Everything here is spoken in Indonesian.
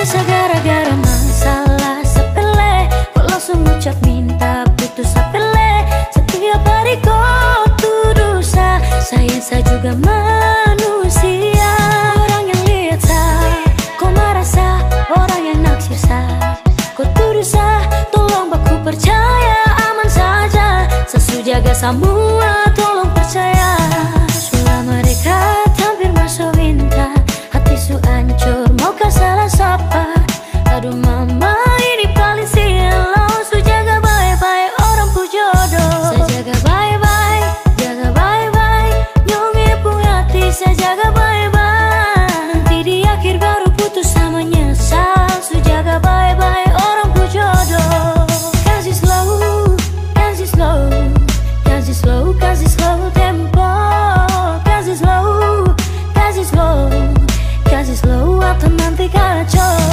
Biasa gara-gara masalah sepele, kok langsung ngucap minta putus sepele. Setiap hari kau tuduh sayang saya juga manusia. Orang yang lihat kau marah orang yang naksir kau tuduh tolong baku percaya aman saja. Sesu jaga semua tolong percaya. Selama mereka hampir masuk winter, hati su hancur mau ke salah sapa. Aduh mama ini paling silau, su jaga baik-baik orang pu jodoh. Saya jaga baik-baik, jaga baik-baik, nyonge punya hati saya jaga baik-baik. Nanti di akhir baru putus sama nyesal.